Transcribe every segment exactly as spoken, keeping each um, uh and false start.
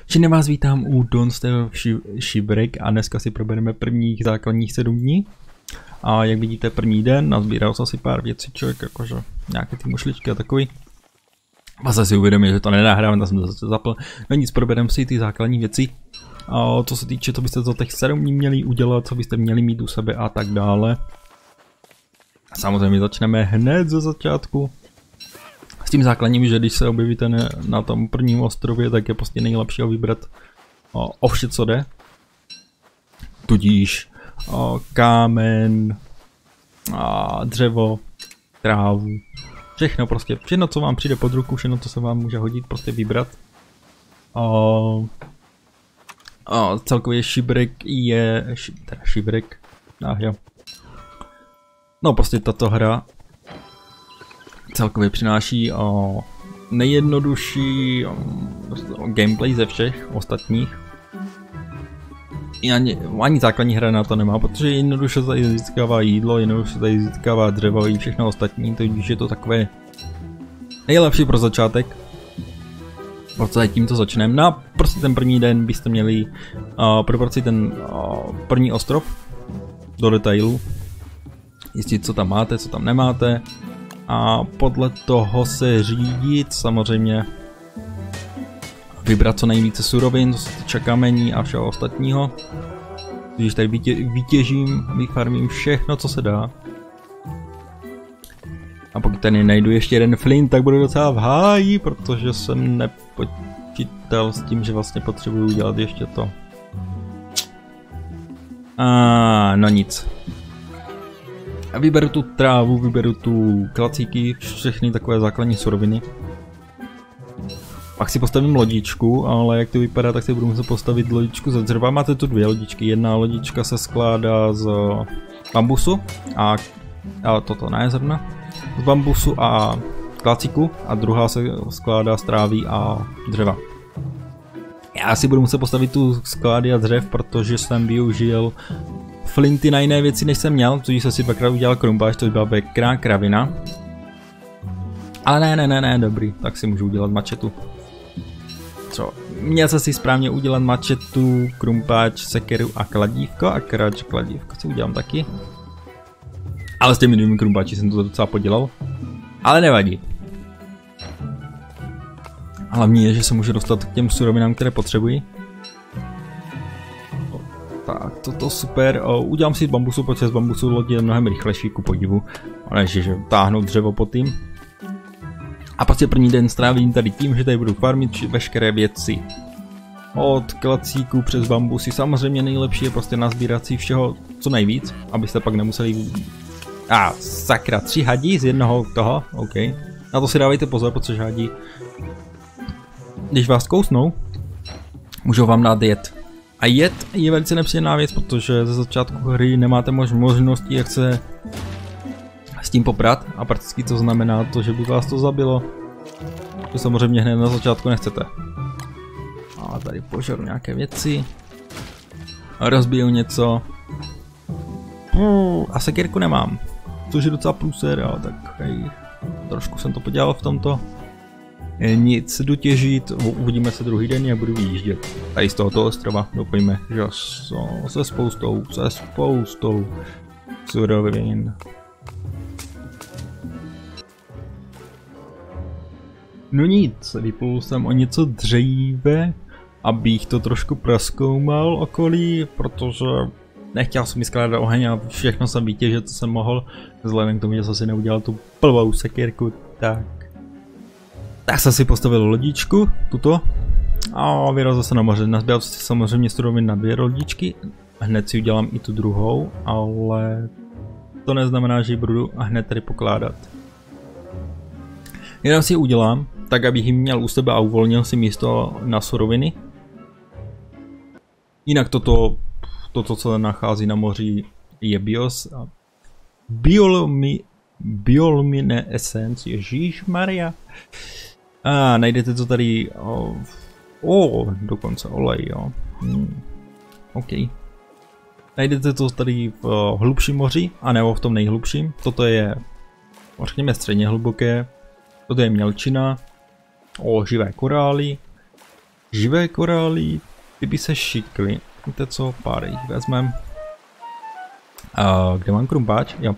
Všichni vás vítám u Dawnstone Shipwreck a dneska si probereme prvních základních sedm dní. A jak vidíte, první den nazbíral jsem si pár věciček, jakože nějaké ty mušličky a takový. A zase si uvědomil, že to nenahrávám, tak jsem to zase zapl. No nic, probereme si ty základní věci. A co se týče, co byste za těch sedm dní měli udělat, co byste měli mít u sebe a tak dále. Samozřejmě začneme hned ze začátku. S tím základním, že když se objevíte na tom prvním ostrově, tak je prostě nejlepší ho vybrat o, o vše, co jde. Tudíž o, kámen, a dřevo, trávu, všechno prostě, všechno, co vám přijde pod ruku, všechno, co se vám může hodit, prostě vybrat. O, o, celkově shipwreck je, ši, teda shipwreck, ah, jo. No prostě tato hra celkově přináší o nejjednodušší o, o gameplay ze všech ostatních. I ani, ani základní hra na to nemá, protože jednoduše tady získává jídlo, jednoduše tady získává dřevo i všechno ostatní, takže je to takové nejlepší pro začátek. Protože tímto začneme. No a prostě ten první den byste měli uh, probrat si ten uh, první ostrov do detailu. Zjistit, co tam máte, co tam nemáte. A podle toho se řídit, samozřejmě vybrat co nejvíce surovin, co se týče kamení a všeho ostatního. Když tady vytě vytěžím, vyfarmím všechno, co se dá. A pokud tady najdu ještě jeden flint, tak budu docela v háji, protože jsem nepočítal s tím, že vlastně potřebuju udělat ještě to. A no nic. A vyberu tu trávu, vyberu tu klacíky, všechny takové základní suroviny. Pak si postavím lodičku, ale jak to vypadá, tak si budu muset postavit lodičku ze dřeva. Máte tu dvě lodičky, jedna lodička se skládá z bambusu a, a toto ne zrovna, z bambusu a klacíku a druhá se skládá z trávy a dřeva. Já si budu muset postavit tu sklády a dřev, protože jsem využil flinty na jiné věci, než jsem měl, tudíž jsem si dvakrát udělal krumpáč, to byla pěkná kravina. Ale ne, ne, ne, ne, dobrý, tak si můžu udělat mačetu. Co? Měl jsem si správně udělat mačetu, krumpáč, sekeru a kladívko, a kráč kladívko si udělám taky. Ale s těmi dvěmi krumpáči jsem to docela podělal. Ale nevadí. Hlavní je, že se můžu dostat k těm surovinám, které potřebuji. Tak, toto super. O, udělám si bambusu, protože z bambusu lodě je mnohem rychlejší, ku podivu. Než že táhnout dřevo pod tím. A prostě první den strávím tady tím, že tady budu farmit veškeré věci. Od klacíků přes bambusy. Samozřejmě nejlepší je prostě nazbírat si všeho co nejvíc, abyste pak nemuseli... A ah, sakra, tři hadí z jednoho toho, OK. Na to si dávejte pozor, protože hadí, když vás kousnou, můžou vám dát jed. A jed je velice nepříjemná věc, protože ze začátku hry nemáte mož možnosti, jak se s tím poprat. A prakticky to znamená to, že by vás to zabilo. To samozřejmě hned na začátku nechcete. A tady požeru nějaké věci. A rozbiju něco. A sekírku nemám. Což je docela pluser, ale tak hej. Trošku jsem to podělal v tomto. Nic, jdu těžit, uvidíme se druhý den, jak budu vyjíždět. Tady z tohoto ostrova, doufejme, že se spoustou, se spoustou surovin. No nic, vyplul jsem o něco dříve, abych to trošku prozkoumal okolí, protože nechtěl jsem mi skládat oheň a všechno jsem vytěžil, co jsem mohl. Vzhledem k tomu, že jsem si neudělal tu plvou sekírku, tak... Tak jsem si postavil lodičku, tuto, a vyrazil se na moře. Nazbíral si samozřejmě surovin na dvě lodičky, hned si udělám i tu druhou, ale to neznamená, že ji budu hned tady pokládat. Jenom si ji udělám, tak abych ji měl u sebe a uvolnil si místo na suroviny. Jinak toto, toto co se nachází na moři, je bios. Biolumi, biolumine essence, ježíšmarja. A ah, najdete to tady, o, oh, dokonce olej, jo. Hmm. OK. Najdete to tady v uh, hlubším moři, anebo v tom nejhlubším. Toto je, řekněme, středně hluboké. Toto je mělčina. O, živé korály. Živé korály, ty by se šikly. Víte co, pár jich vezmem. A kde mám krumpáč? Jo.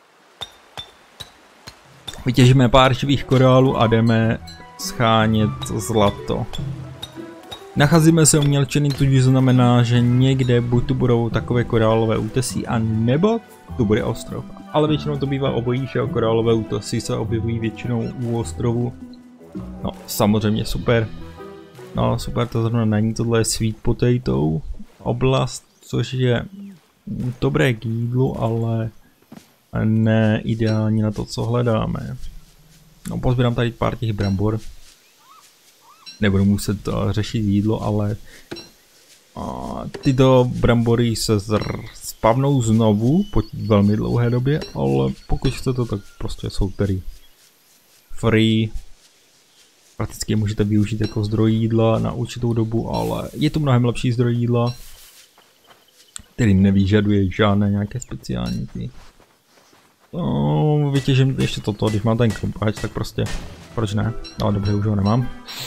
Vytěžíme pár živých korálů a jdeme schánět zlato. Nacházíme se umělčeny, tudíž znamená, že někde buď tu budou takové korálové útesy, a nebo tu bude ostrov. Ale většinou to bývá obojí, že korálové útesy se objevují většinou u ostrovu. No, samozřejmě super. No, super, to zrovna není, tohle je sweet potato oblast, což je dobré k jídlu, ale ne ideální na to, co hledáme. No, pozbírám tady pár těch brambor. Nebudu muset uh, řešit jídlo, ale uh, tyto brambory se spavnou znovu po velmi dlouhé době, ale pokud chcete, tak prostě jsou tady free. Prakticky je můžete využít jako zdroj jídla na určitou dobu, ale je to mnohem lepší zdroj jídla, který nevyžaduje žádné nějaké speciální ty. No, vytěžím ještě toto, když mám ten krumpáč, tak prostě, proč ne? Ale dobře, už ho nemám.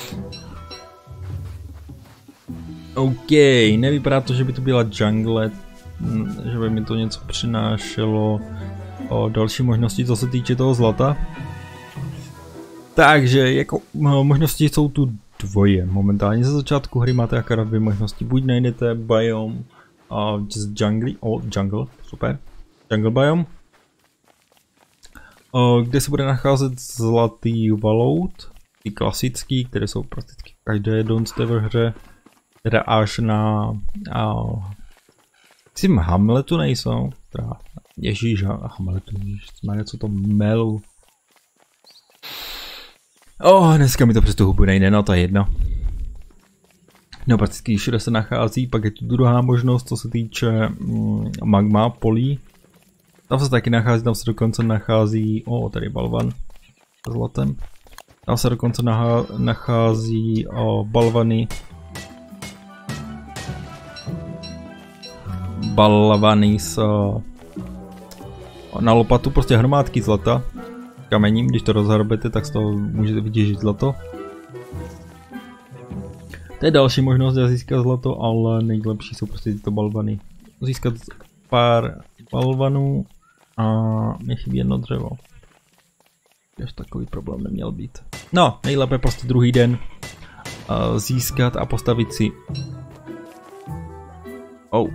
OK, nevypadá to, že by to byla jungle, že by mi to něco přinášelo o další možnosti, co se týče toho zlata. Takže jako možnosti jsou tu dvoje. Momentálně ze začátku hry máte akorát dvě možnosti. Buď najdete biome uh, just jungle, oh, jungle, super, jungle biome, uh, kde se bude nacházet zlatý valout, ty klasický, které jsou prakticky v každé donce ve hře, teda až na uh, myslím Hamletu nejsou, teda ježíš, Hamletu, ježíš, co to melu. Oh, dneska mi to přes tu hubu nejde, no to je jedno. No prakticky všude se nachází, pak je tu druhá možnost, co se týče mm, magma polí. Tam se taky nachází, tam se dokonce nachází, o oh, tady balvan s zlatem. Tam se dokonce nachá, nachází oh, balvany. Balvany s oh, na lopatu, prostě hromádky zlata. Kamením, když to rozhrabete, tak z toho můžete vytěžit zlato. To je další možnost, jak získat zlato, ale nejlepší jsou prostě tyto balvany. Získat pár balvanů a mě chybí jedno dřevo. Až takový problém neměl být. No, nejlépe prostě druhý den uh, získat a postavit si. Oh.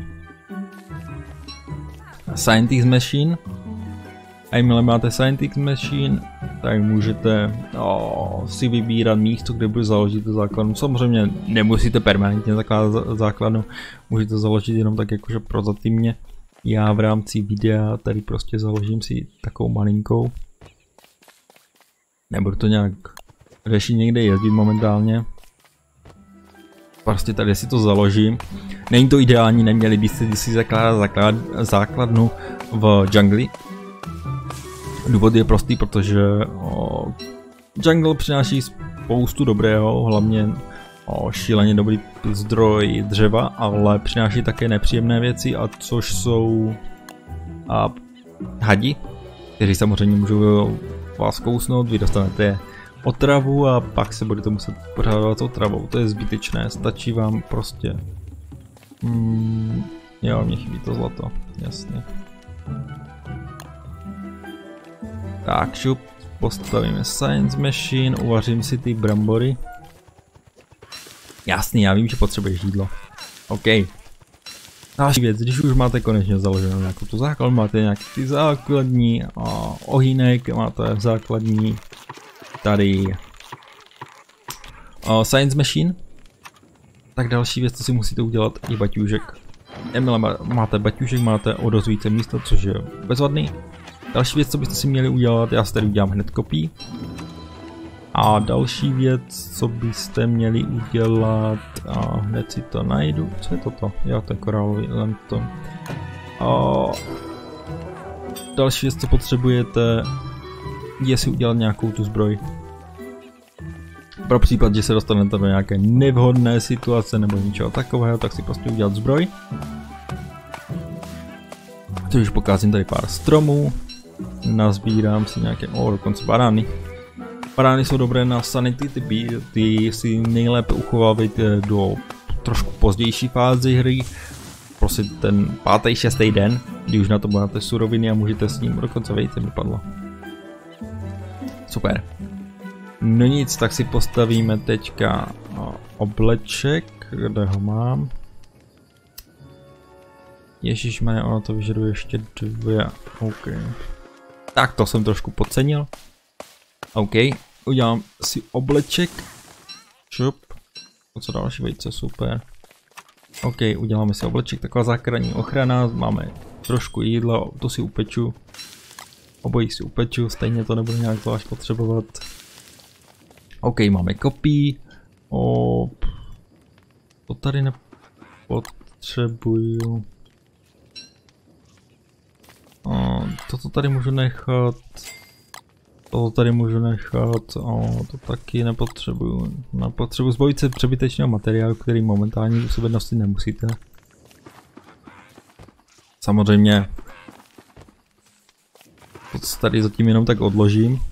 Scientist Machine. A jakmile máte Scientist Machine, tak můžete oh, si vybírat místo, kde bude založit základnu. Samozřejmě nemusíte permanentně zakládat základnu, můžete založit jenom tak jakože prozatímně. Já v rámci videa tady prostě založím si takovou malinkou. Nebudu to nějak řešit, někde jezdit momentálně. Prostě tady si to založím. Není to ideální, neměli byste si zakládat základ, základnu v džungli. Důvod je prostý, protože o, jungle přináší spoustu dobrého, hlavně o, šíleně dobrý zdroj dřeva, ale přináší také nepříjemné věci, a což jsou a, hadi, kteří samozřejmě můžou vás kousnout, vy dostanete otravu a pak se budete muset pořádat s otravou. To je zbytečné, stačí vám prostě. Mm, jo, mě chybí to zlato, jasně. Tak, šup, postavíme Science Machine, uvařím si ty brambory. Jasný, já vím, že potřebuješ jídlo. OK. Další věc, když už máte konečně založenou nějakou tu základnu, máte nějaký ty základní a ohýnek, máte základní tady a Science Machine, tak další věc, co si musíte udělat, je baťůžek. Jakmile máte baťůžek, máte o dost více místa, což je bezvadný. Další věc, co byste si měli udělat, já si tady udělám hned kopii. A další věc, co byste měli udělat, a hned si to najdu, co je toto? Jo, to je korálový lemton. A další věc, co potřebujete, je si udělat nějakou tu zbroj. Pro případ, že se dostanete do nějaké nevhodné situace nebo něčeho takového, tak si prostě udělat zbroj. Což už pokázím tady pár stromů. Nazbírám si nějaké, o, dokonce banány. Banány jsou dobré na sanity, ty, by, ty si nejlépe uchovávejte do trošku pozdější fáze hry. Prostě ten pátý, šestý den, kdy už na to máte suroviny a můžete s ním, dokonce vejce vypadlo. Super. No nic, tak si postavíme teďka obleček, kde ho mám. Ježišmane, ono to vyžaduje ještě dvě, OK. Tak to jsem trošku podcenil. OK, udělám si obleček. Čup. O co další vejce, super. OK, uděláme si obleček, taková základní ochrana, máme trošku jídla, to si upeču. Obojí si upeču, stejně to nebudu nějak zvlášť potřebovat. OK, máme kopí. O, to tady nepotřebuju. O, toto tady můžu nechat. Toto tady můžu nechat. O, to taky nepotřebuju. Nepotřebuji zbavit se přebytečného materiálu, který momentálně u sebe nosit nemusíte. Samozřejmě. To tady zatím jenom tak odložím.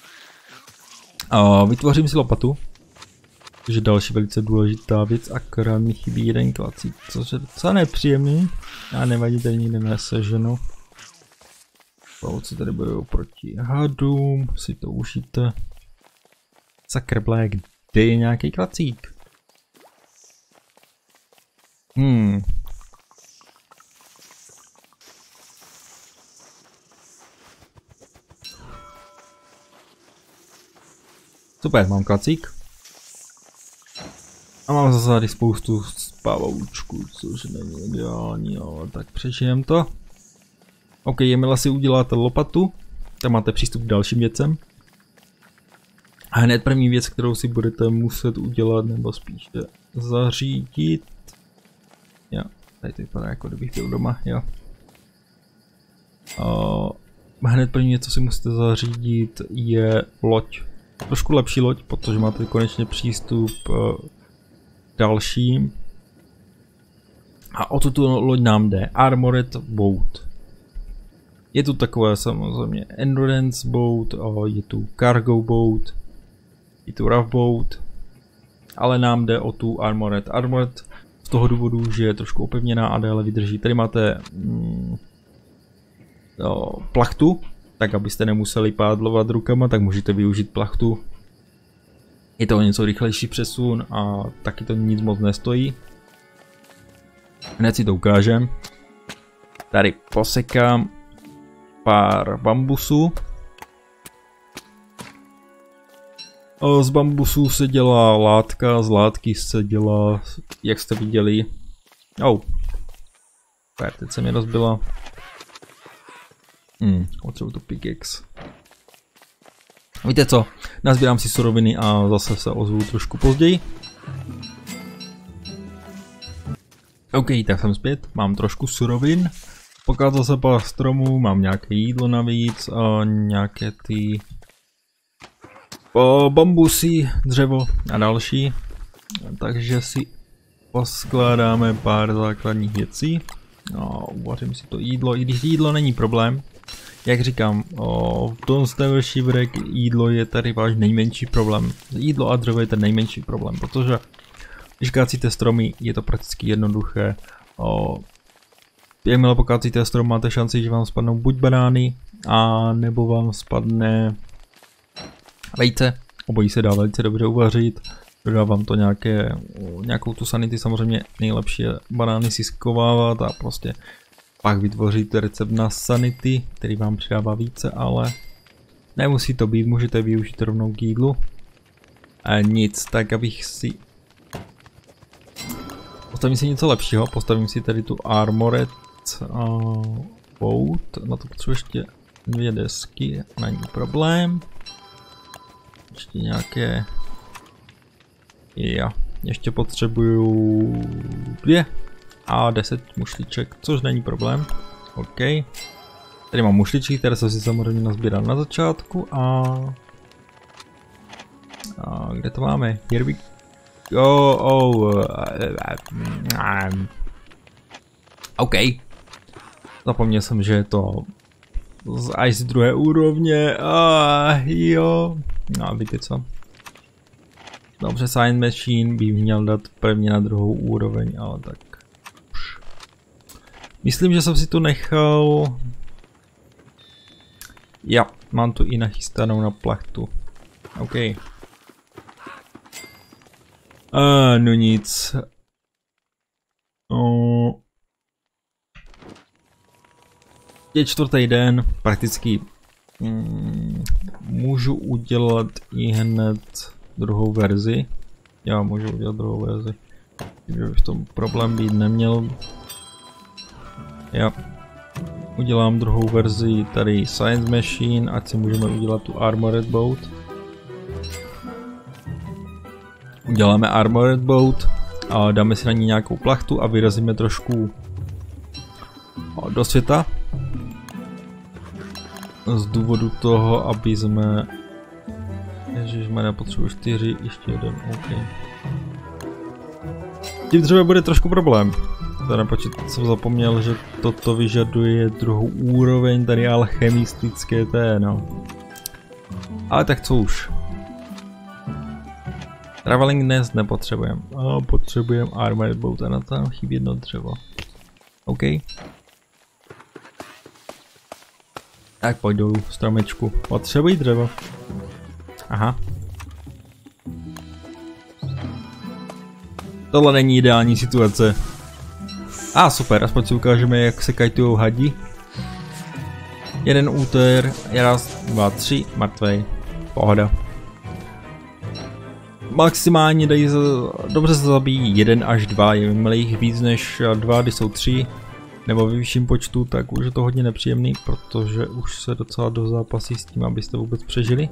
A vytvořím si lopatu. Což je další velice důležitá věc, akorát mi chybí jeden klacík, což je docela nepříjemný. A nevadí, tady nikde neseženu. Pavouci tady budou proti hadům, si to užijte. Sakrble, kde je nějaký klacík? Hmm. Super, mám klacík. A mám zase tady spoustu pavoučků, což není ideální, ale tak přežijem to. OK, jakmile si uděláte lopatu, tam máte přístup k dalším věcem. A hned první věc, kterou si budete muset udělat, nebo spíše zařídit. Jo, tady to vypadá jako kdybych byl doma, jo. A hned první věc, co si musíte zařídit, je loď. Trošku lepší loď, protože máte konečně přístup k dalším. A o tuto loď nám jde. Armored Boat. Je tu takové samozřejmě Endurance Boat, je tu Cargo Boat, je tu Rough Boat, ale nám jde o tu Armored. Armored z toho důvodu, že je trošku opevněná a déle vydrží. Tady máte mm, no, plachtu, tak abyste nemuseli pádlovat rukama, tak můžete využít plachtu. Je to o něco rychlejší přesun a taky to nic moc nestojí. Hned si to ukážem. Tady posekám pár bambusů. Z bambusů se dělá látka, z látky se dělá, jak jste viděli. Oh. Teď se mi rozbila. Hmm, potřebuji tu pickaxe. Víte co, nazbírám si suroviny a zase se ozvu trošku později. OK, tak jsem zpět, mám trošku surovin. Pokázal se pár stromů, mám nějaké jídlo navíc a nějaké ty o, bambusy, dřevo a další. Takže si poskládáme pár základních věcí. No, uvařím si to jídlo, i když jídlo není problém. Jak říkám, o, v tom Shivwreck jídlo je tady váš nejmenší problém. Jídlo a dřevo je ten nejmenší problém, protože když kácíte stromy, je to prakticky jednoduché. O, jakmile pokácíte strom, máte šanci, že vám spadnou buď banány, a nebo vám spadne vejce. Obojí se dá velice dobře uvařit. Dodá vám to nějaké, nějakou tu sanity, samozřejmě nejlepší je banány si skovávat a prostě pak vytvoříte recept na sanity, který vám přidává více, ale nemusí to být, můžete využít rovnou k jídlu. A nic, tak abych si... Postavím si něco lepšího, postavím si tady tu Armored uh, Boat, na to potřebuji ještě dvě desky, není problém. Ještě nějaké... Jo, ještě potřebuju dvě a deset mušliček, což není problém. OK. Tady mám mušličky, které jsem si samozřejmě nazbíral na začátku a... a kde to máme? Here we go. Oh, um, OK. Zapomněl jsem, že je to z, až z druhé úrovně. Ah, jo. No a víte co? Dobře, Science Machine by měl dát prvně na druhou úroveň, ale tak už. Myslím, že jsem si tu nechal... Já, mám tu i nachystanou na plachtu. OK. A no nic. O... Je čtvrtý den, prakticky mm, můžu udělat i hned druhou verzi. Já můžu udělat druhou verzi. Že by v tom problém být neměl. Já udělám druhou verzi tady Science Machine, ať si můžeme udělat tu Armored Boat. Uděláme Armored Boat a dáme si na ní nějakou plachtu a vyrazíme trošku do světa. Z důvodu toho, aby jsme... Ježišmarja, potřebuji čtyři, ještě jeden, OK. Tím třeba bude trošku problém. Teda počít jsem zapomněl, že toto vyžaduje druhou úroveň tady alchemistické té, no. Ale tak co už. Traveling dnes nepotřebujeme. A potřebujeme Armored Boat a na to nám chybí jedno dřevo. OK. Tak pojď dolů, stromečku. Potřebuji dřevo. Aha. Tohle není ideální situace. A ah, super, aspoň si ukážeme, jak se kajtujou hadi. Jeden úter, raz, dva, tři, mrtvej. Pohoda. Maximálně dají se, dobře se zabíjí jeden až dva, je jich víc než dva, když jsou tři, nebo ve vyšším počtu, tak už je to hodně nepříjemný, protože už se docela do zápasí s tím, abyste vůbec přežili.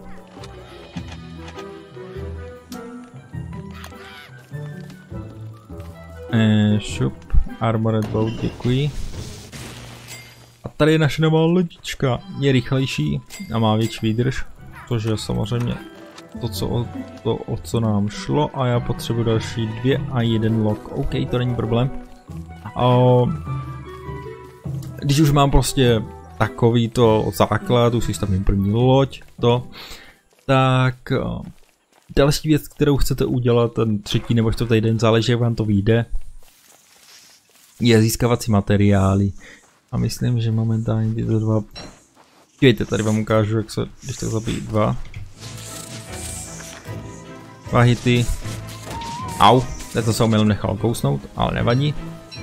Eh, šup, Armored Boat, děkuji. A tady je naše nová lodička, je rychlejší a má větší výdrž, což je samozřejmě to, co, o, to, o co nám šlo, a já potřebuji další dvě a jeden lock. OK, to není problém. A když už mám prostě takový to základ, už si stavím první loď, to, tak další věc, kterou chcete udělat ten třetí nebo čtvrtý den, záleží, jak vám to vyjde, je získávací materiály. A myslím, že momentálně tyto dva... Dívejte, tady vám ukážu, jak se, když tak zabijí dva. Dva hity. Au, to se omylem nechal kousnout, ale nevadí.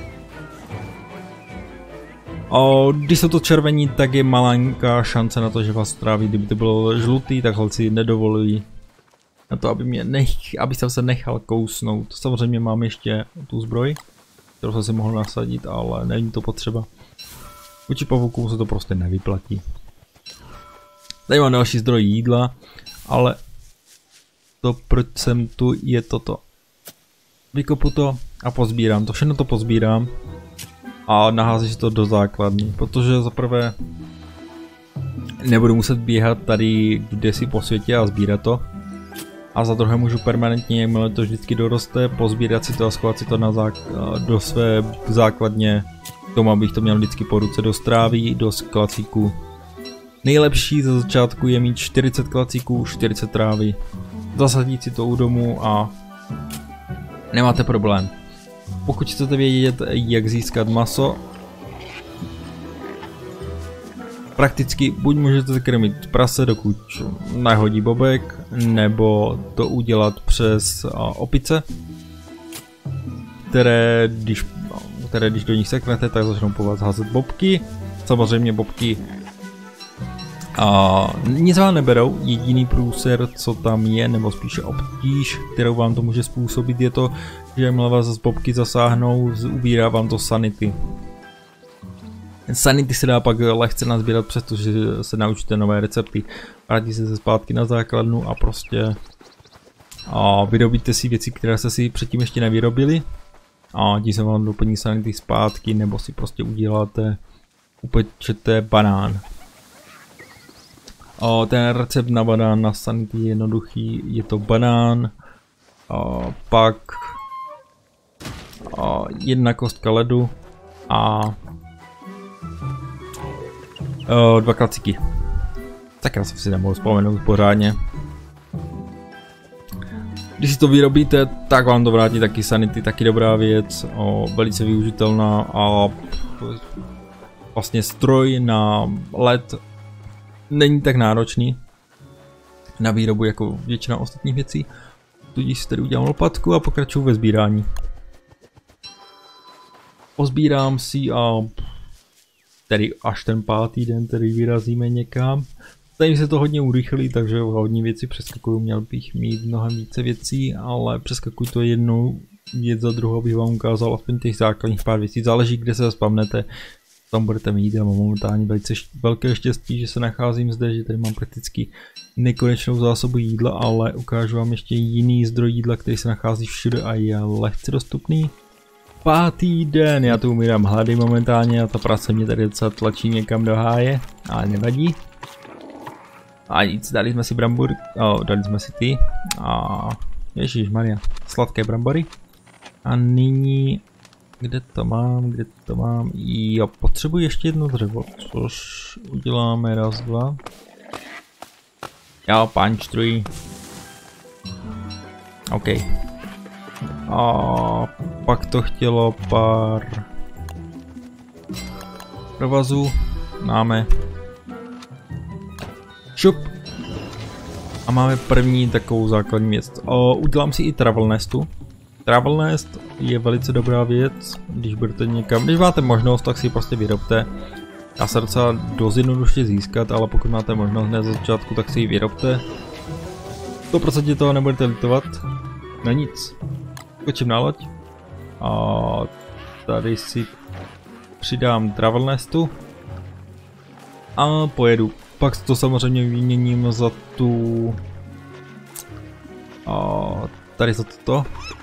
O, když jsou to červení, tak je malinká šance na to, že vás tráví. Kdyby to bylo žlutý, tak holci nedovolují na to, aby mě nech, aby jsem se nechal kousnout. Samozřejmě mám ještě tu zbroj, kterou jsem si mohl nasadit, ale není to potřeba. Vůči pavouku se to prostě nevyplatí. Tady mám další zdroj jídla, ale to, proč jsem tu, je toto. Vykopu to a pozbírám to, všechno to pozbírám a naházím si to do základny, protože za prvé nebudu muset běhat tady kdesi po světě a sbírat to. A za druhé můžu permanentně, jakmile to vždycky doroste, pozbírat si to a schovat si to na zák do své základně, k tomu, abych to měl vždycky po ruce, do stráví, do klacíků. Nejlepší ze začátku je mít čtyřicet klacíků, čtyřicet trávy. Zasadit si to u domu a nemáte problém. Pokud chcete vědět, jak získat maso, prakticky buď můžete krmit prase, dokud nehodí bobek, nebo to udělat přes opice, které když, které když do nich seknete, tak začnou po vás házet bobky. Samozřejmě bobky a nic vám neberou, jediný průser, co tam je, nebo spíše obtíž, kterou vám to může způsobit, je to, že jakmile vás z bobky zasáhnou, ubírá vám to sanity. Sanity se dá pak lehce nazbírat, přestože se naučíte nové recepty. Vrátí se zpátky na základnu a prostě a vyrobíte si věci, které jste si předtím ještě nevyrobili. A tím se vám doplní sanity zpátky, nebo si prostě uděláte, upečete banán. O, ten recept na banán na sanity je jednoduchý, je to banán, o, pak o, jedna kostka ledu a o, dva klacíky. Tak já jsem si nemohl vzpomenout pořádně. Když si to vyrobíte, tak vám to vrátí taky sanity, taky dobrá věc, o, velice využitelná a vlastně stroj na led není tak náročný na výrobu jako většina ostatních věcí. Tudíž si tady udělám lopatku a pokračuju ve sbírání. Pozbírám si a tedy až ten pátý den tedy vyrazíme někam. Tady se to hodně urychlí, takže hodně věcí přeskakuju, měl bych mít mnohem více věcí, ale přeskakuju to jednou věc za druhou, bych vám ukázal aspoň těch základních pár věcí. Záleží, kde se spavnete, tam budete mít. Já mám momentálně velice velké štěstí, že se nacházím zde, že tady mám prakticky nekonečnou zásobu jídla, ale ukážu vám ještě jiný zdroj jídla, který se nachází všude a je lehce dostupný. Pátý den, já tu umírám hlady momentálně a ta práce mě tady docela tlačí někam do háje, ale nevadí. A nic, dali jsme si brambor, oh, dali jsme si ty a ježišmarja, sladké brambory. A nyní, kde to mám, kde to mám, jo, potřebuji ještě jedno dřevo, což uděláme raz, dva. Jo, punch tree. OK. A pak to chtělo pár provazů, máme. Šup. A máme první takovou základní věc. O, udělám si i travel nestu. Travel nest je velice dobrá věc, když budete někam, když máte možnost, tak si ji prostě vyrobte. Dá se docela dost jednoduše získat, ale pokud máte možnost hned za začátku, tak si ji vyrobte. sto procent toho nebudete litovat. Na nic. Skočím na loď. A tady si přidám travel nestu. A pojedu. Pak to samozřejmě vyměním za tu... A tady za toto.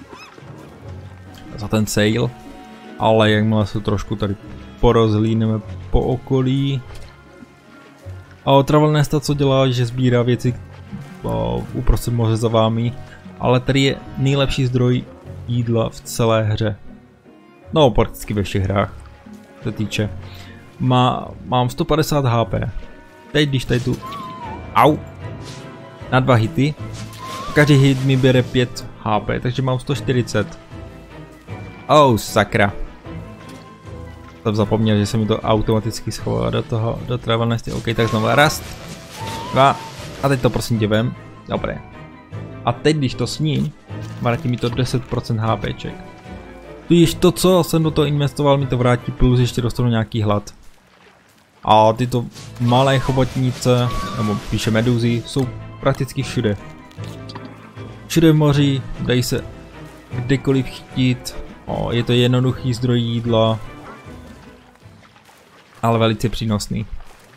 Za ten sail. Ale jakmile se trošku tady porozhlídneme po okolí. A travel nesta co dělá, že sbírá věci uprostřed moře za vámi. Ale tady je nejlepší zdroj jídla v celé hře. No, prakticky ve všech hrách se týče. Má, mám sto padesát H P. Teď, když tady tu... Au! Na dva hity. Každý hit mi bere pět H P, takže mám sto čtyřicet. Oh, sakra. Jsem zapomněl, že se mi to automaticky schová do toho, do travel nesty. OK, tak znovu raz, dva. A teď to prosím tě vem. Dobré. A teď, když to sní, vrátí mi to deset procent HPček. Tudíž to, co jsem do toho investoval, mi to vrátí, plus ještě dostanu nějaký hlad. A tyto malé chobotnice, nebo píše meduzy, jsou prakticky všude. Všude v moři, dají se kdekoliv chytit, o, je to jednoduchý zdroj jídla, ale velice přínosný.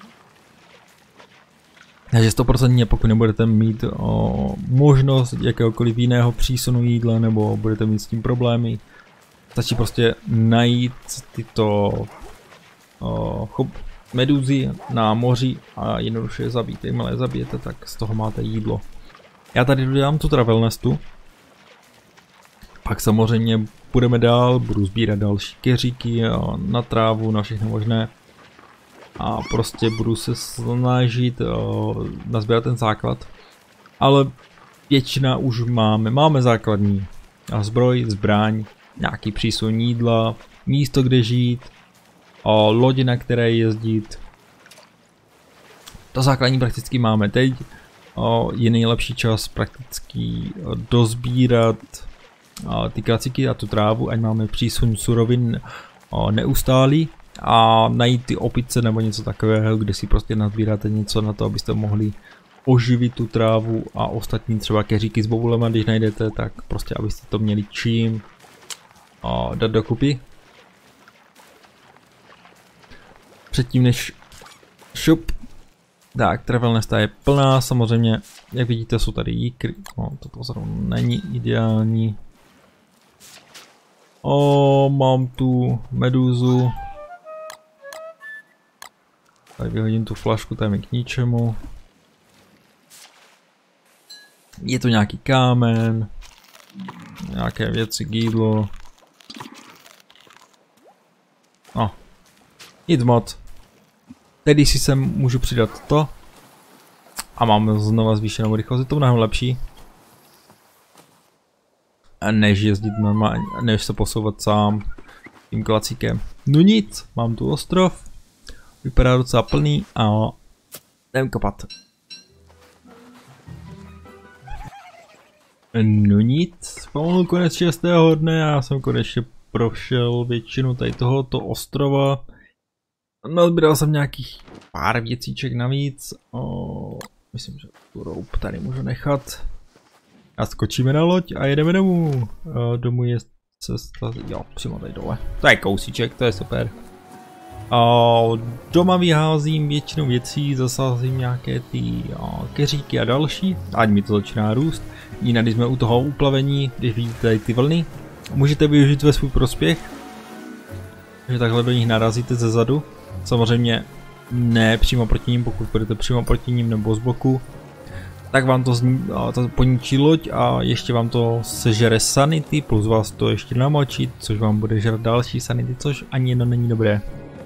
Takže sto procent pokud nebudete mít o, možnost jakéhokoliv jiného přísunu jídla, nebo budete mít s tím problémy, stačí prostě najít tyto o, chop, meduzy na moři a jednoduše je zabít. Jakmile je zabijete, tak z toho máte jídlo. Já tady dodám tu travel nestu. Pak samozřejmě budeme dál, budu sbírat další keříky na trávu, na všechno možné. A prostě budu se snažit uh, nazbírat ten základ. Ale většina už máme. Máme základní zbroj, zbraň, nějaký přísun jídla, místo kde žít, o lodi, na které jezdit. To základní prakticky máme teď. O, je nejlepší čas prakticky dozbírat o, ty klasiky a tu trávu, ať máme přísun surovin o, neustálý a najít ty opice nebo něco takového, kde si prostě nazbíráte něco na to, abyste mohli oživit tu trávu a ostatní třeba keříky s bobulema, když najdete, tak prostě abyste to měli čím o, dát dokupy. Předtím než šup. Tak, travel nesta je plná, samozřejmě, jak vidíte, jsou tady jíkry. No, toto zrovna není ideální. O, mám tu meduzu. Tady vyhodím tu flašku, tam je k ničemu. Je to nějaký kámen. Nějaké věci k jídlu. No. Nic moc. Tedy si sem můžu přidat to. A máme znova zvýšenou rychlost, je to mnohem lepší. než jezdit normálně, než se posouvat sám tím klacíkem. No nic, mám tu ostrov, vypadá docela plný a jdem kopat. No nic, pomalu konec šestého dne, já jsem konečně prošel většinu tady tohoto ostrova. Nazbíral jsem nějakých pár věcíček navíc. O, myslím, že tu roub tady můžu nechat. A skočíme na loď a jedeme domů. O, domů je cesta, jo, přímo tady dole. To je kousíček, to je super. O, doma vyházím většinu věcí, zasázím nějaké ty o, keříky a další. Ať mi to začíná růst. Jinak, když jsme u toho uplavení, když vidíte tady ty vlny, můžete využít ve svůj prospěch. Takže takhle do nich narazíte ze zadu. Samozřejmě ne přímo proti ním, pokud budete přímo proti ním nebo z boku, tak vám to, to poničí loď a ještě vám to sežere sanity, plus vás to ještě namočí, což vám bude žrat další sanity, což ani jedno není dobré.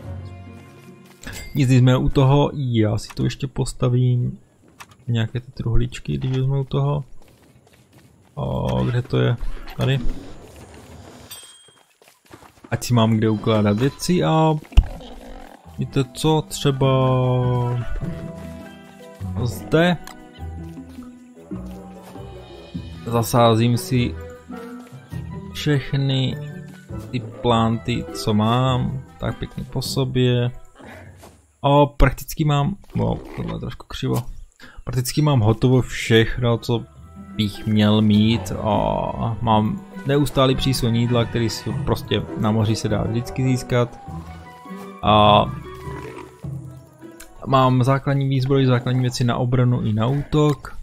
Nic, jsme u toho, já si to ještě postavím, nějaké ty truhličky, když jsme u toho. O, kde to je? Tady. Ať si mám kde ukládat věci a víte co, třeba zde zasázím si všechny ty planty, co mám, tak pěkně po sobě. A prakticky mám, no tohle je trošku křivo, prakticky mám hotovo všechno, co bych měl mít a mám neustálý přísun jídla, který si prostě na moři se dá vždycky získat. A mám základní výzbroj, základní věci na obranu i na útok.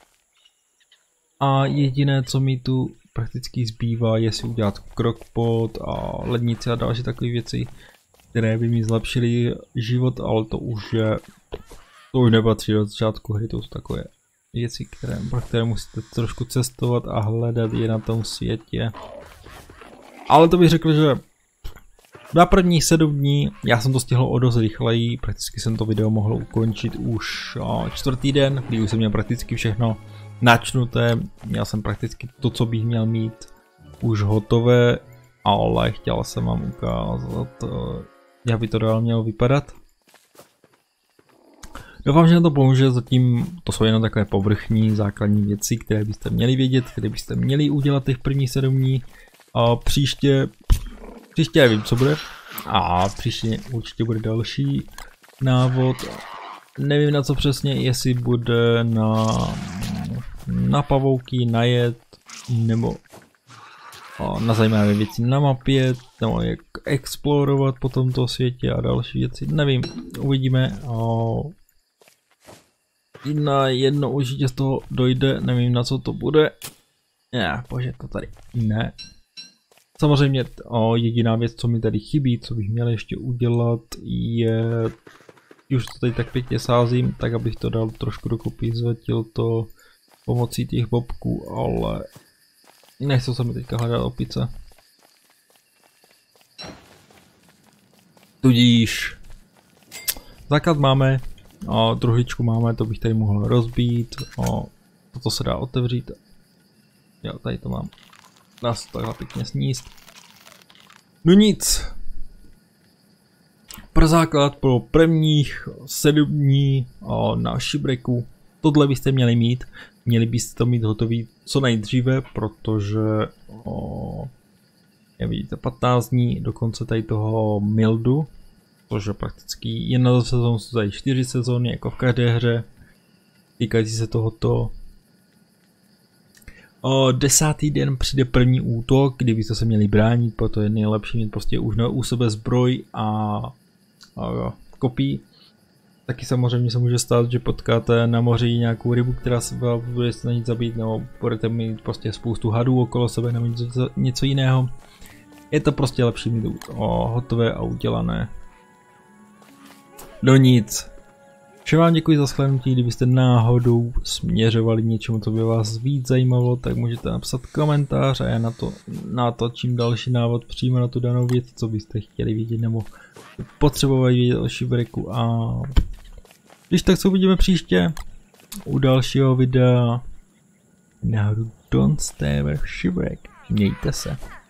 A jediné, co mi tu prakticky zbývá, je si udělat crockpot a lednice a další takové věci, které by mi zlepšily život, ale to už je, to už nepatří do začátku hry, to jsou takové věci, které, pro které musíte trošku cestovat a hledat je na tom světě. Ale to bych řekl, že na prvních sedm dní já jsem to stihl o dost rychleji, prakticky jsem to video mohl ukončit už o, čtvrtý den, kdy už jsem měl prakticky všechno načnuté, měl jsem prakticky to, co bych měl mít, už hotové, ale chtěl jsem vám ukázat, jak by to dál mělo vypadat. Doufám, že na to pomůže, zatím to jsou jenom takové povrchní základní věci, které byste měli vědět, které byste měli udělat těch prvních sedm dní. A příště, příště nevím, co bude. A příště určitě bude další návod. Nevím na co přesně, jestli bude na, na pavouky, na jed, nebo na zajímavé věci na mapě, nebo jak explorovat po tomto světě a další věci. Nevím, uvidíme. Na jedno určitě z toho dojde, nevím na co to bude. Ne, bože, to tady ne. Samozřejmě o, jediná věc, co mi tady chybí, co bych měl ještě udělat, je, už to tady tak pěkně sázím, tak abych to dal trošku dokupy, zvetil to pomocí těch bobků, ale nechci se mi teďka hledat opice. Tudíž základ máme. O, druhičku máme, to bych tady mohl rozbít, o, toto se dá otevřít, jo, tady to mám, dá se takhle pěkně sníst. No nic, pro základ pro prvních sedm dní o, na shipwrecku, tohle byste měli mít, měli byste to mít hotový co nejdříve, protože, o, jak vidíte, patnáct dní do konce tady toho mildu, což je prakticky jedna sezóna, jsou tady čtyři sezóny, jako v každé hře, týkající se tohoto. O desátý den přijde první útok, kdy byste se měli bránit, proto je nejlepší mít prostě už u sebe zbroj a, a kopí. Taky samozřejmě se může stát, že potkáte na moři nějakou rybu, která se bude se na nic zabít, nebo budete mít prostě spoustu hadů okolo sebe, nebo něco, něco jiného. Je to prostě lepší mít o, hotové a udělané. No nic. Všem vám děkuji za shlédnutí, kdybyste náhodou směřovali něčemu, co by vás víc zajímalo, tak můžete napsat komentář a já na to natočím další návod přímo na tu danou věc, co byste chtěli vidět nebo potřebovali vidět o shipwrecku. A když tak se uvidíme příště u dalšího videa. Náhodou don't stay with shipwreck. Mějte se.